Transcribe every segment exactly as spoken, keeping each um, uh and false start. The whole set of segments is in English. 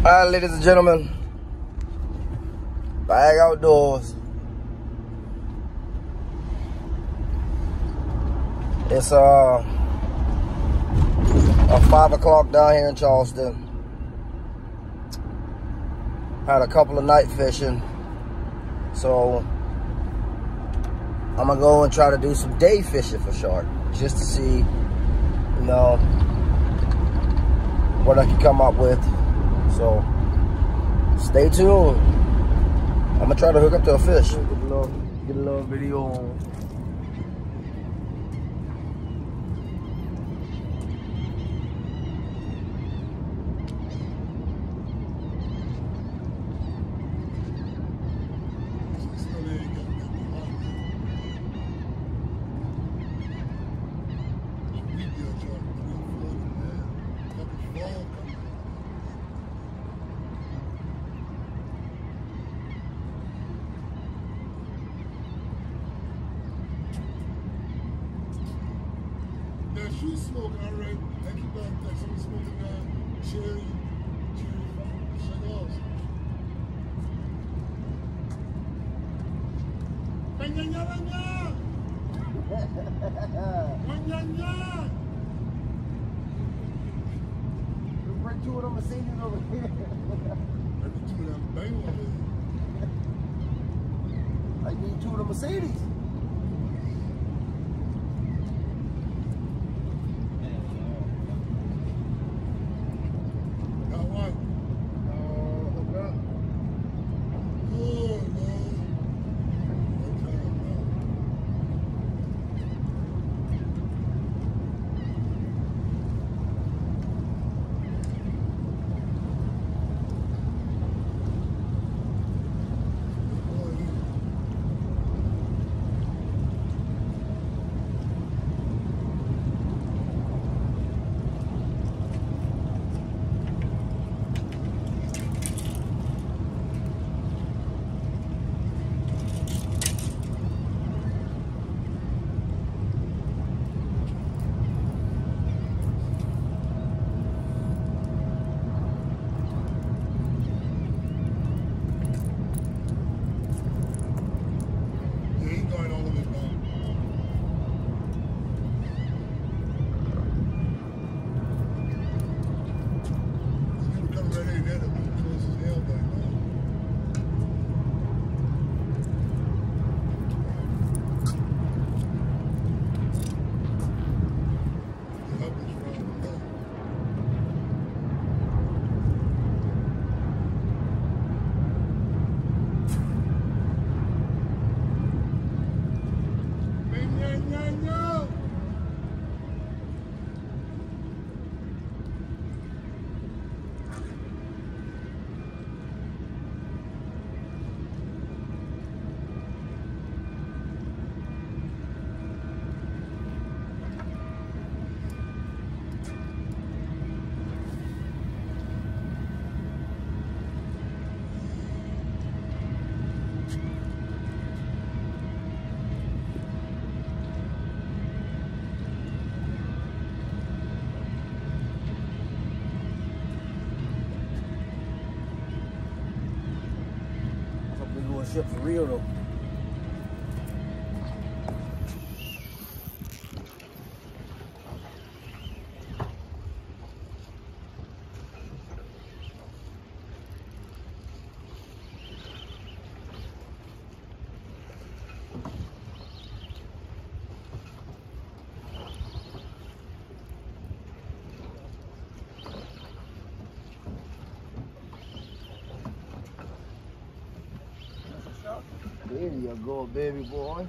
Alright, ladies and gentlemen, B A G Outdoors. It's uh, uh five o'clock down here in Charleston. Had a couple of night fishing, so I'm gonna go and try to do some day fishing for shark, just to see, you know, what I can come up with. So stay tuned. I'm gonna try to hook up to a fish. Get a little, get a little video on. She's smoking already. I keep on like someone smoking uh, cherry, cherry cigars. Banyanya, banyanya, Bring two of them Mercedes over here. Bring two of them bang over I here. need two of the Mercedes. Shit for real though. There you go, baby boy.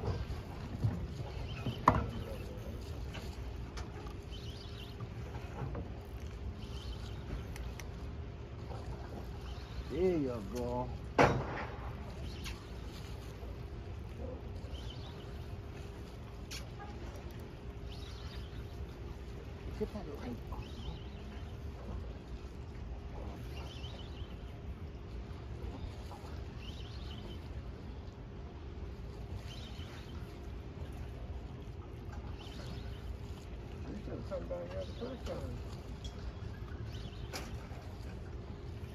There you go. Get that light off. Something down here the first time.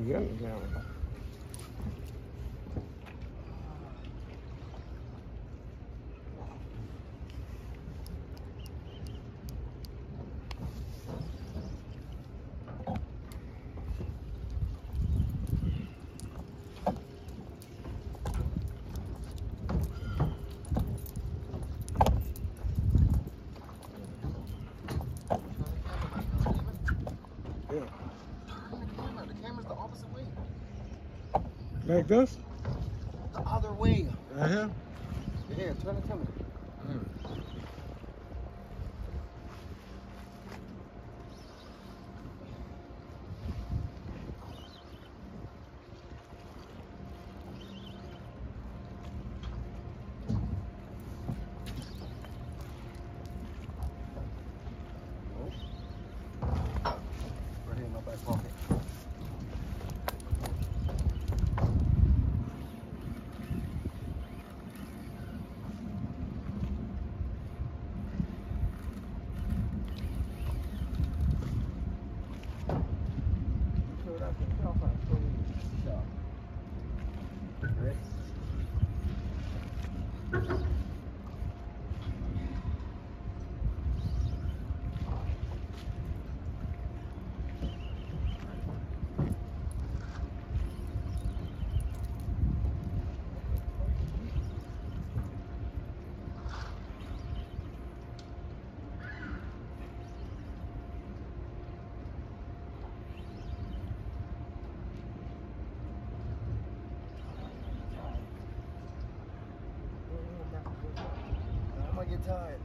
You got the camera. Like this? The other way. Uh-huh. Yeah, turn it to me. Mm. Right here in my back pocket. I'm gonna get tired.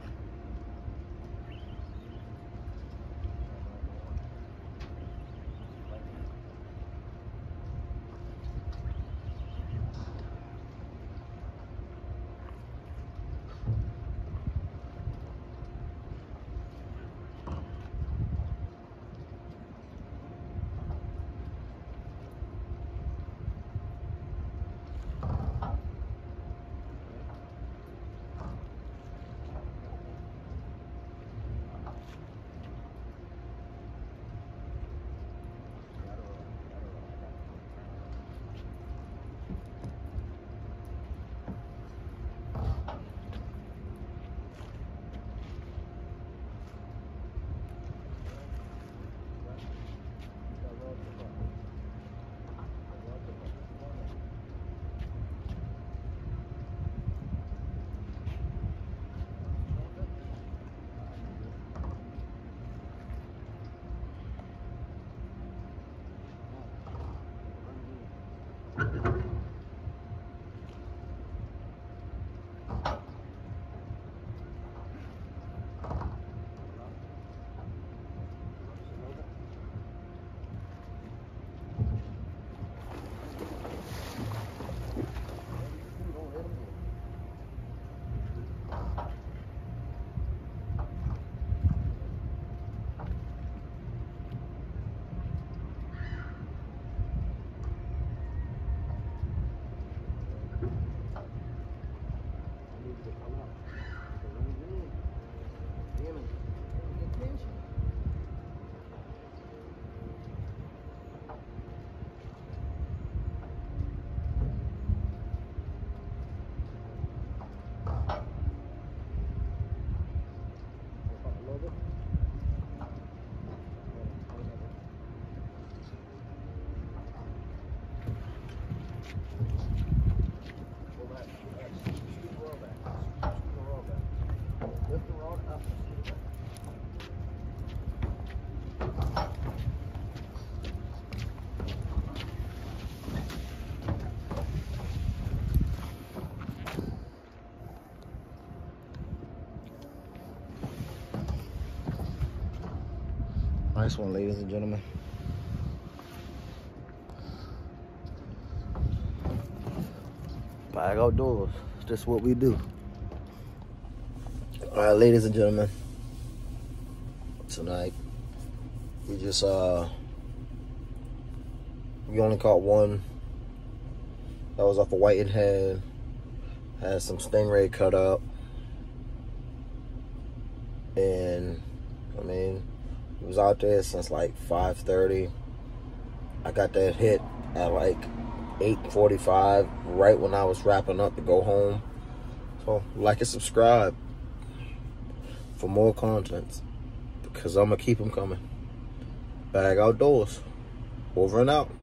Nice one, ladies and gentlemen. B A G Outdoors. That's what we do. All right, ladies and gentlemen. Tonight, we just uh, we only caught one. That was off a whited head. Had some stingray cut up, and I mean, it was out there since like five thirty. I got that hit at like eight forty-five, right when I was wrapping up to go home. So like and subscribe for more content, because I'm going to keep them coming. B A G Outdoors. Over and out.